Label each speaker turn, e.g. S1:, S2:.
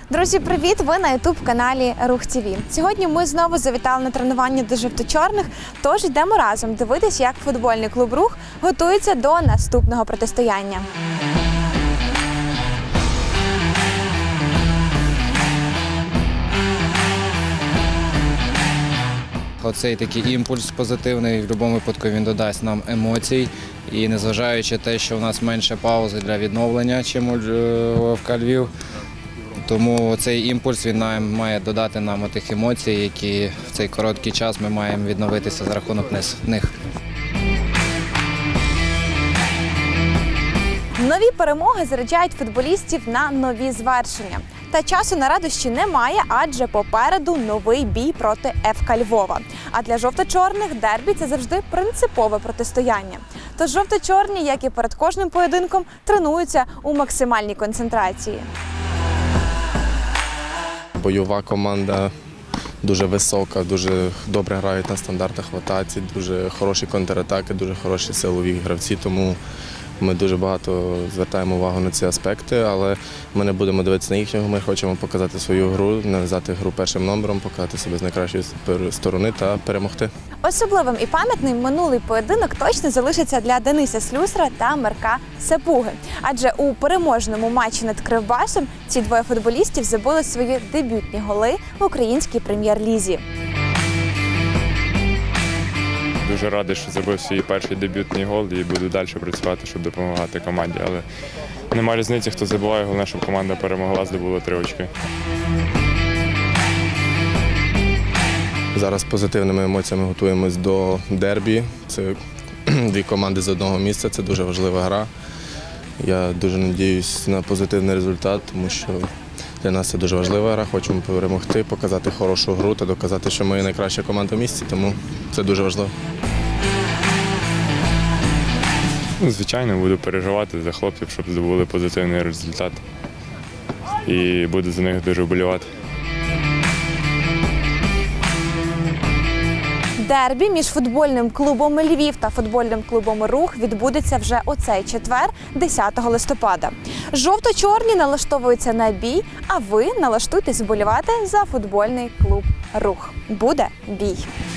S1: Друзі, привіт! Ви на ютуб-каналі Рух ТВ. Сьогодні ми знову завітали на тренування до жовто-чорних, тож йдемо разом дивитись, як футбольний клуб «Рух» готується до наступного протистояння.
S2: Оцей такий імпульс позитивний, в будь-якому випадку він додасть нам емоцій. І незважаючи на те, що у нас менше паузи для відновлення, ніж у ФК Львів, тому цей імпульс він має додати нам тих емоцій, які в цей короткий час ми маємо відновитися за рахунок них.
S1: Нові перемоги заряджають футболістів на нові звершення. Та часу на радощі немає, адже попереду новий бій проти ФК Львова. А для жовто-чорних дербі – це завжди принципове протистояння. Тож жовто-чорні, як і перед кожним поєдинком, тренуються у максимальній концентрації.
S3: Бойова команда, дуже висока, дуже добре грають на стандартах в атаці, дуже хороші контратаки, дуже хороші силові гравці, тому ми дуже багато звертаємо увагу на ці аспекти, але ми не будемо дивитися на їхнього, ми хочемо показати свою гру, нав'язати гру першим номером, показати себе з найкращої сторони та перемогти.
S1: Особливим і пам'ятним минулий поєдинок точно залишиться для Дениса Слюсара та Марка Сапуги. Адже у переможному матчі над Кривбасом ці двоє футболістів забили свої дебютні голи в українській прем'єр-лізі.
S4: Дуже радий, що забив свій перший дебютний гол і буду далі працювати, щоб допомагати команді. Але немає різниці, хто забиває, головне, щоб команда перемогла, здобула 3 очки.
S3: Зараз позитивними емоціями готуємось до дербі. Це дві команди з одного місця, це дуже важлива гра. Я дуже сподіваюся на позитивний результат, тому що для нас це дуже важлива гра. Хочемо перемогти, показати хорошу гру та доказати, що ми найкраща команда в місті, тому це дуже важливо.
S4: Звичайно, буду переживати за хлопців, щоб здобули позитивний результат. І буду за них дуже вболівати.
S1: Дербі між футбольним клубом Львів та футбольним клубом «Рух» відбудеться вже у цей четвер, 10 листопада. Жовто-чорні налаштовуються на бій, а ви налаштуйтесь вболівати за футбольний клуб «Рух». Буде бій!